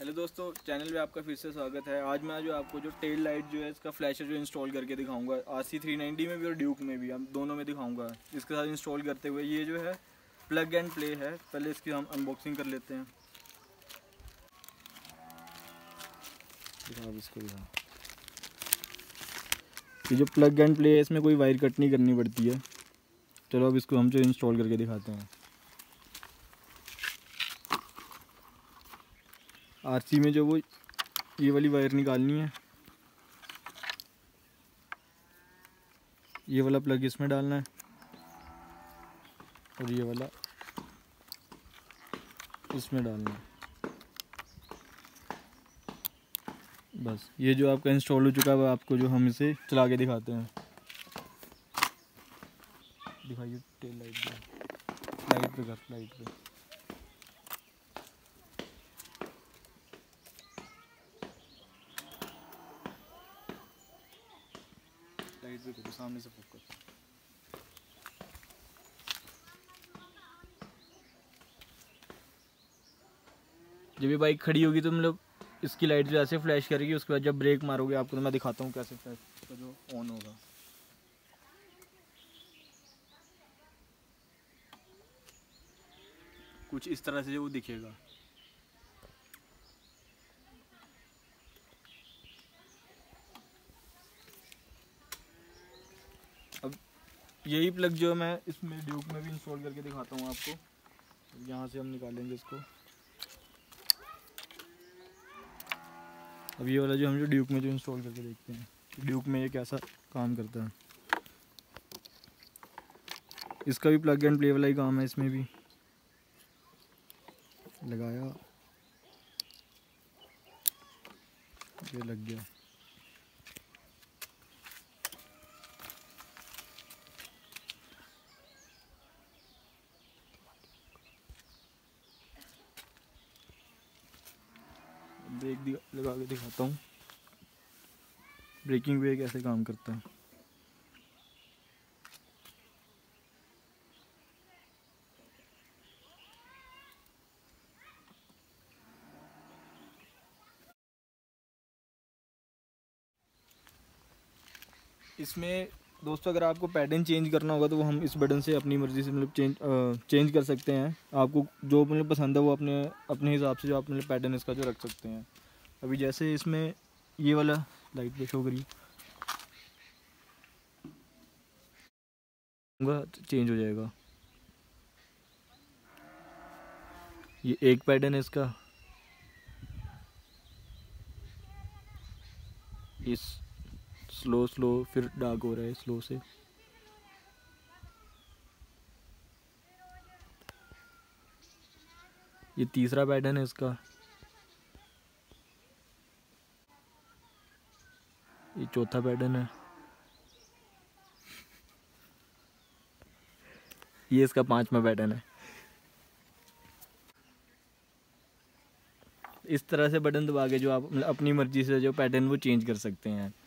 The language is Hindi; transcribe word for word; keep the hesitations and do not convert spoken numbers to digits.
हेलो दोस्तों, चैनल पे आपका फिर से स्वागत है। आज मैं जो आपको जो टेल लाइट जो है इसका फ्लैशर जो इंस्टॉल करके दिखाऊंगा, आर सी थ्री नाइन्टी में भी और ड्यूक में भी, हम दोनों में दिखाऊंगा इसके साथ इंस्टॉल करते हुए। ये जो है प्लग एंड प्ले है। पहले इसकी हम अनबॉक्सिंग कर लेते हैं। दिखाओ इसको, दिखाओ। ये जो प्लग एंड प्ले है इसमें कोई वायर कट नहीं करनी पड़ती है। चलो अब इसको हम जो इंस्टॉल करके दिखाते हैं। आरसी में जो वो ये वाली वायर निकालनी है, ये वाला प्लग इसमें डालना है और ये वाला इसमें डालना है। बस ये जो आपका इंस्टॉल हो चुका है, आपको जो हम इसे चला के दिखाते हैं। दिखाइए टेल लाइट पे, लाइट पे कर, लाइट पे। लाइट पे करो, सामने से फोकस। जब ये बाइक खड़ी होगी तो हम लोग इसकी लाइट जो ऐसे फ्लैश करेगी, उसके बाद जब ब्रेक मारोगे आपको तो मैं दिखाता हूँ कैसे फ्लैश का जो ऑन होगा। कुछ इस तरह से जो वो दिखेगा। अब यही प्लग जो मैं इसमें ड्यूक में भी इंस्टॉल करके दिखाता हूँ आपको। यहाँ से हम निकालेंगे इसको। अब ये वाला जो हम जो ड्यूक में जो इंस्टॉल करके देखते हैं, ड्यूक में ये कैसा काम करता है। इसका भी प्लग एंड प्ले वाला ही काम है। इसमें भी लगाया, ये लग गया। ब्रेक लगा के दिखाता हूँ, ब्रेकिंग वे कैसे काम करता है। इसमें दोस्तों अगर आपको पैटर्न चेंज करना होगा तो वो हम इस बटन से अपनी मर्ज़ी से मतलब चेंज चेंज कर सकते हैं। आपको जो मतलब पसंद है वो अपने अपने हिसाब से जो आप मतलब पैटर्न इसका जो रख सकते हैं। अभी जैसे इसमें ये वाला लाइट पे शो करिए, चेंज हो जाएगा। ये एक पैटर्न है इसका, इस स्लो स्लो फिर डार्क हो रहा है स्लो से। ये तीसरा पैटर्न है इसका, ये चौथा पैटर्न है, ये इसका पांचवा पैटर्न है। इस तरह से बटन दबा के जो आप अपनी मर्जी से जो पैटर्न वो चेंज कर सकते हैं।